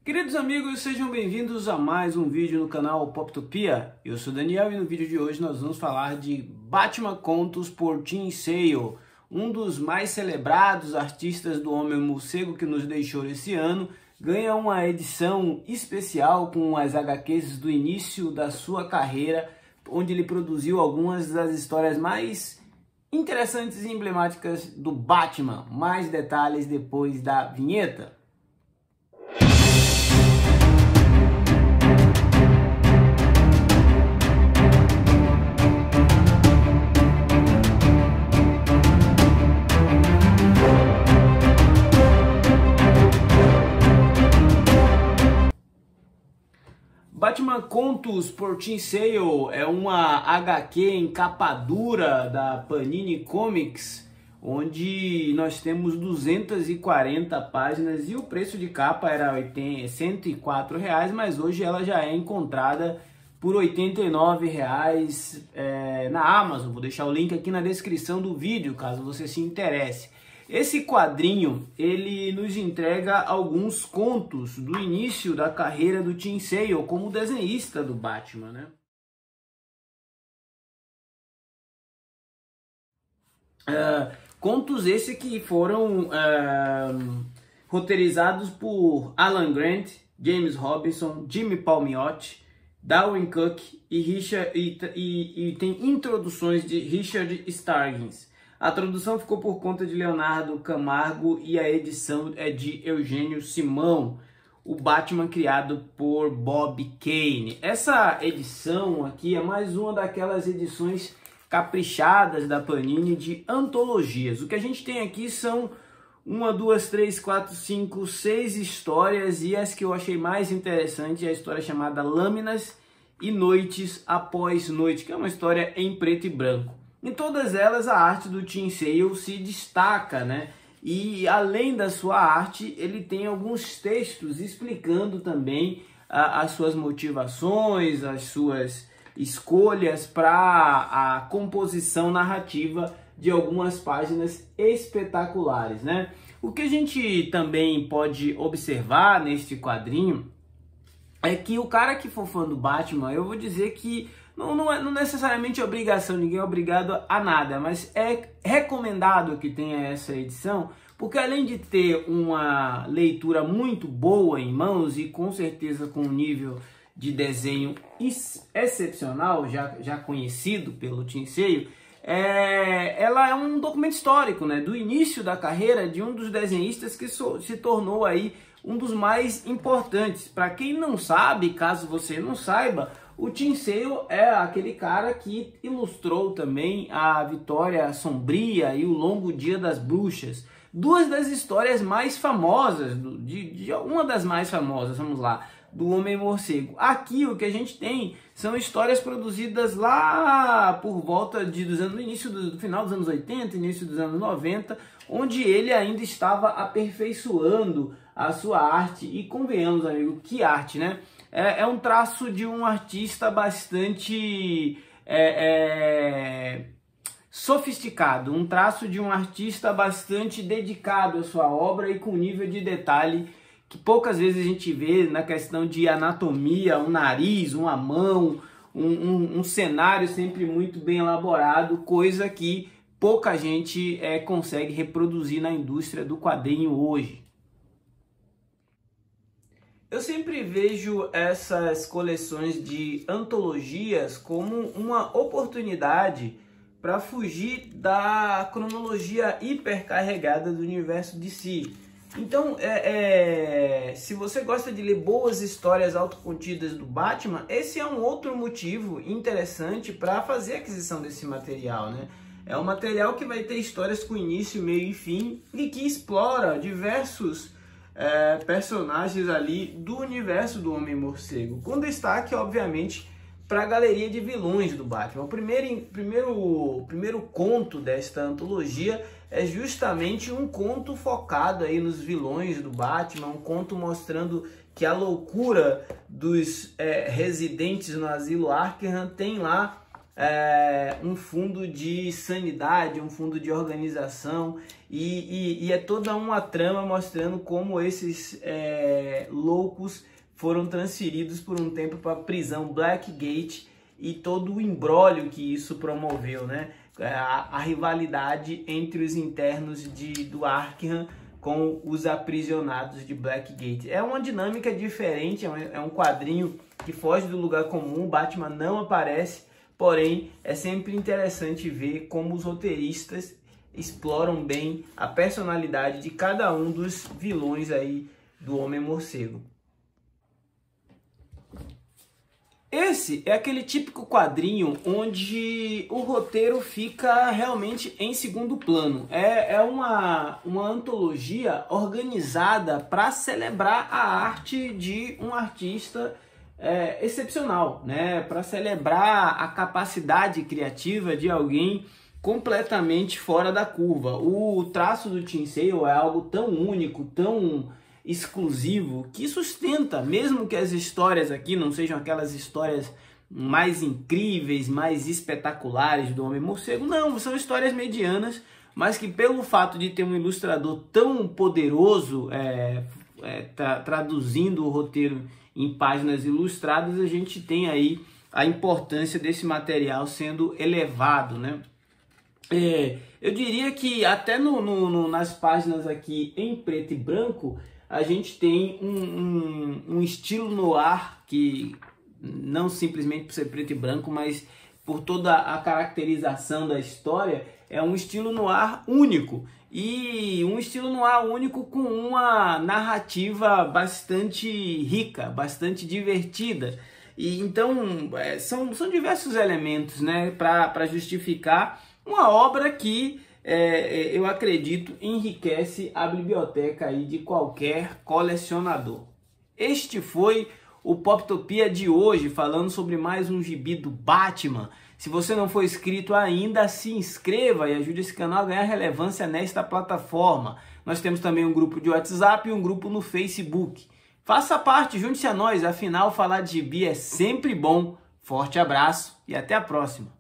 Queridos amigos, sejam bem-vindos a mais um vídeo no canal Poptopia. Eu sou o Daniel e no vídeo de hoje nós vamos falar de Batman Contos por Tim Sale, um dos mais celebrados artistas do Homem-Morcego que nos deixou esse ano. Ganha uma edição especial com as HQs do início da sua carreira, onde ele produziu algumas das histórias mais interessantes e emblemáticas do Batman. Mais detalhes depois da vinheta. Batman Contos por Tim Sale é uma HQ em capa dura da Panini Comics, onde nós temos 240 páginas e o preço de capa era R$104, mas hoje ela já é encontrada por R$89 na Amazon. Vou deixar o link aqui na descrição do vídeo, caso você se interesse. Esse quadrinho, ele nos entrega alguns contos do início da carreira do Tim Sale como desenhista do Batman, né? Contos esses que foram roteirizados por Alan Grant, James Robinson, Jimmy Palmiotti, Darwyn Cooke e tem introduções de Richard Stargins. A tradução ficou por conta de Leonardo Camargo e a edição é de Eugênio Simão, o Batman criado por Bob Kane. Essa edição aqui é mais uma daquelas edições caprichadas da Panini de antologias. O que a gente tem aqui são 1, 2, 3, 4, 5, 6 histórias, e as que eu achei mais interessante é a história chamada Lâminas e Noites Após Noite, que é uma história em preto e branco. Em todas elas a arte do Tim Sale se destaca, né? E além da sua arte, ele tem alguns textos explicando também as suas motivações, as suas escolhas para a composição narrativa de algumas páginas espetaculares, né? O que a gente também pode observar neste quadrinho é que o cara que for fã do Batman, eu vou dizer que não necessariamente é obrigação, ninguém é obrigado a nada, mas é recomendado que tenha essa edição, porque além de ter uma leitura muito boa em mãos e com certeza com um nível de desenho excepcional, já conhecido pelo Tim Sale, ela é um documento histórico, né, do início da carreira de um dos desenhistas que se tornou aí um dos mais importantes. Para quem não sabe, caso você não saiba, o Tim Sale é aquele cara que ilustrou também a Vitória Sombria e o Longo Dia das Bruxas. Duas das histórias mais famosas, uma das mais famosas, vamos lá, do Homem-Morcego. Aqui o que a gente tem são histórias produzidas lá por volta do início do final dos anos 80, início dos anos 90, onde ele ainda estava aperfeiçoando a sua arte. E convenhamos, amigo, que arte, né? É um traço de um artista bastante sofisticado, um traço de um artista bastante dedicado à sua obra e com nível de detalhe que poucas vezes a gente vê na questão de anatomia, um nariz, uma mão, um cenário sempre muito bem elaborado, coisa que pouca gente consegue reproduzir na indústria do quadrinho hoje. Eu sempre vejo essas coleções de antologias como uma oportunidade para fugir da cronologia hipercarregada do universo DC. Então, se você gosta de ler boas histórias autocontidas do Batman, esse é um outro motivo interessante para fazer a aquisição desse material, né? É um material que vai ter histórias com início, meio e fim e que explora diversos personagens ali do universo do Homem-Morcego, com destaque, obviamente, para a galeria de vilões do Batman. O primeiro conto desta antologia é justamente um conto focado aí nos vilões do Batman, um conto mostrando que a loucura dos residentes no asilo Arkham tem lá um fundo de sanidade, um fundo de organização, e é toda uma trama mostrando como esses loucos foram transferidos por um tempo para a prisão Blackgate e todo o imbróglio que isso promoveu, né? A rivalidade entre os internos do Arkham com os aprisionados de Blackgate. É uma dinâmica diferente, é um quadrinho que foge do lugar comum, o Batman não aparece, porém é sempre interessante ver como os roteiristas exploram bem a personalidade de cada um dos vilões aí do Homem-Morcego. Esse é aquele típico quadrinho onde o roteiro fica realmente em segundo plano. É uma antologia organizada para celebrar a arte de um artista excepcional, né? Para celebrar a capacidade criativa de alguém completamente fora da curva. O traço do Tim Sale é algo tão único, tão exclusivo, que sustenta, mesmo que as histórias aqui não sejam aquelas histórias mais incríveis, mais espetaculares do Homem-Morcego, não, são histórias medianas, mas que pelo fato de ter um ilustrador tão poderoso traduzindo o roteiro em páginas ilustradas, a gente tem aí a importância desse material sendo elevado, né? Eu diria que até nas páginas aqui em preto e branco, a gente tem um estilo noir que não simplesmente por ser preto e branco, mas por toda a caracterização da história, é um estilo noir único. E um estilo noir único com uma narrativa bastante rica, bastante divertida. E então são diversos elementos, né, para justificar uma obra que eu acredito enriquece a biblioteca aí de qualquer colecionador. Este foi o Poptopia de hoje, falando sobre mais um gibi do Batman. Se você não for inscrito ainda, se inscreva e ajude esse canal a ganhar relevância nesta plataforma. Nós temos também um grupo de WhatsApp e um grupo no Facebook. Faça parte, junte-se a nós, afinal falar de gibi é sempre bom. Forte abraço e até a próxima.